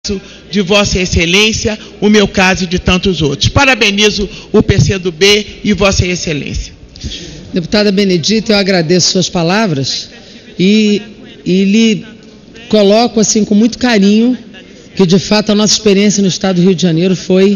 de Vossa Excelência, o meu caso e de tantos outros. Parabenizo o PCdoB e Vossa Excelência. Deputada Benedita, eu agradeço suas palavras e lhe coloco assim com muito carinho que de fato a nossa experiência no Estado do Rio de Janeiro foi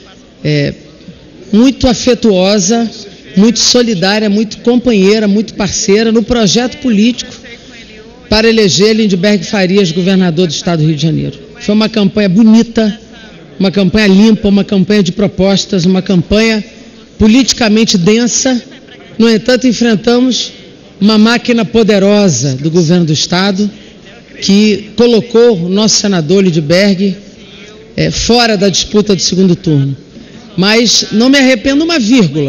muito afetuosa, muito solidária, muito companheira, muito parceira no projeto político para eleger Lindbergh Farias governador do Estado do Rio de Janeiro. Foi uma campanha bonita, uma campanha limpa, uma campanha de propostas, uma campanha politicamente densa. No entanto, enfrentamos uma máquina poderosa do governo do Estado que colocou o nosso senador Lindbergh fora da disputa do segundo turno. Mas não me arrependo uma vírgula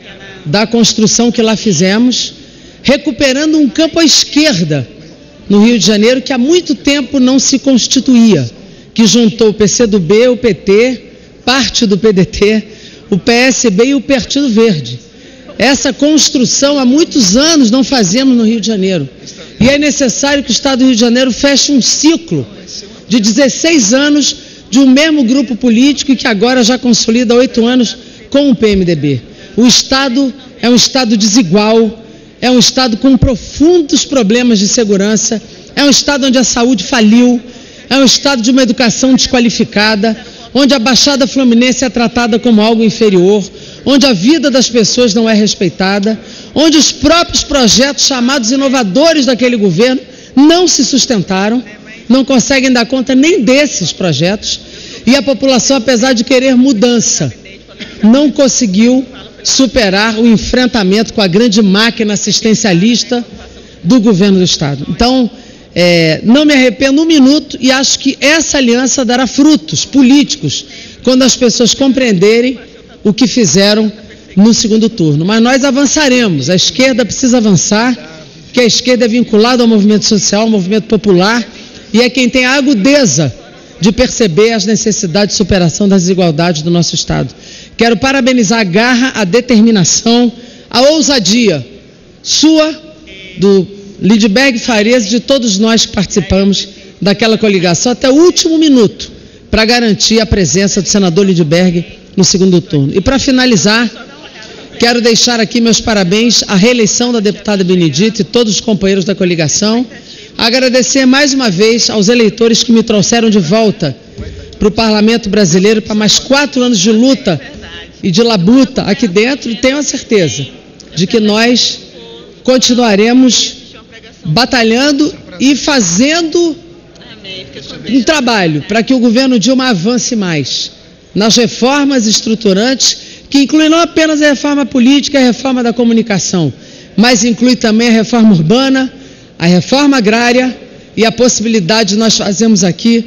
da construção que lá fizemos, recuperando um campo à esquerda no Rio de Janeiro que há muito tempo não se constituía, que juntou o PCdoB, o PT, parte do PDT, o PSB e o Partido Verde. Essa construção há muitos anos não fazemos no Rio de Janeiro. E é necessário que o Estado do Rio de Janeiro feche um ciclo de 16 anos de um mesmo grupo político e que agora já consolida 8 anos com o PMDB. O Estado é um Estado desigual, é um Estado com profundos problemas de segurança, é um Estado onde a saúde faliu, é um Estado de uma educação desqualificada, onde a Baixada Fluminense é tratada como algo inferior, onde a vida das pessoas não é respeitada, onde os próprios projetos chamados inovadores daquele governo não se sustentaram, não conseguem dar conta nem desses projetos, e a população, apesar de querer mudança, não conseguiu superar o enfrentamento com a grande máquina assistencialista do governo do Estado. Então, não me arrependo um minuto e acho que essa aliança dará frutos políticos quando as pessoas compreenderem o que fizeram no segundo turno. Mas nós avançaremos, a esquerda precisa avançar, porque a esquerda é vinculada ao movimento social, ao movimento popular, e é quem tem a agudeza de perceber as necessidades de superação das desigualdades do nosso Estado. Quero parabenizar a garra, a determinação, a ousadia sua, do Lindbergh Farias e de todos nós que participamos daquela coligação até o último minuto para garantir a presença do senador Lindbergh no segundo turno. E para finalizar, quero deixar aqui meus parabéns à reeleição da deputada Benedita e todos os companheiros da coligação. Agradecer mais uma vez aos eleitores que me trouxeram de volta para o Parlamento Brasileiro para mais 4 anos de luta e de labuta aqui dentro, e tenho a certeza de que nós continuaremos batalhando e fazendo um trabalho para que o governo Dilma avance mais nas reformas estruturantes, que incluem não apenas a reforma política e a reforma da comunicação, mas inclui também a reforma urbana, a reforma agrária e a possibilidade de nós fazermos aqui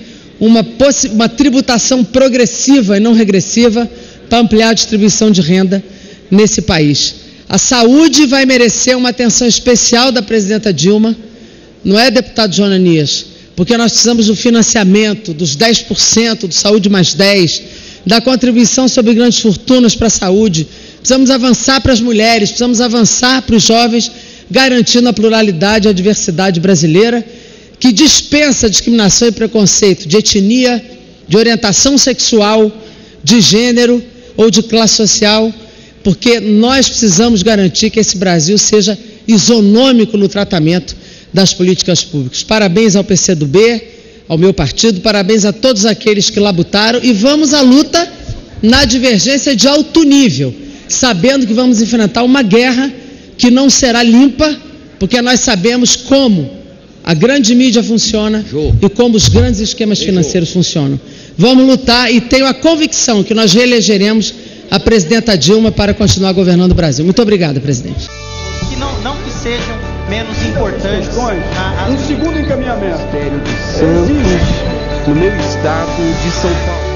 uma tributação progressiva e não regressiva para ampliar a distribuição de renda nesse país. A saúde vai merecer uma atenção especial da presidenta Dilma, não é, deputado João Ananias? Porque nós precisamos do financiamento dos 10% do Saúde Mais 10, da contribuição sobre grandes fortunas para a saúde. Precisamos avançar para as mulheres, precisamos avançar para os jovens, garantindo a pluralidade e a diversidade brasileira, que dispensa discriminação e preconceito de etnia, de orientação sexual, de gênero ou de classe social, porque nós precisamos garantir que esse Brasil seja isonômico no tratamento das políticas públicas. Parabéns ao PCdoB, ao meu partido, parabéns a todos aqueles que labutaram e vamos à luta na divergência de alto nível, sabendo que vamos enfrentar uma guerra que não será limpa, porque nós sabemos como a grande mídia funciona e como os grandes esquemas financeiros funcionam. Vamos lutar e tenho a convicção que nós reelegeremos a presidenta Dilma para continuar governando o Brasil. Muito obrigado, presidente. Que não que sejam menos importantes. Um segundo encaminhamento. Ministério de Santos, no meu estado de São Paulo.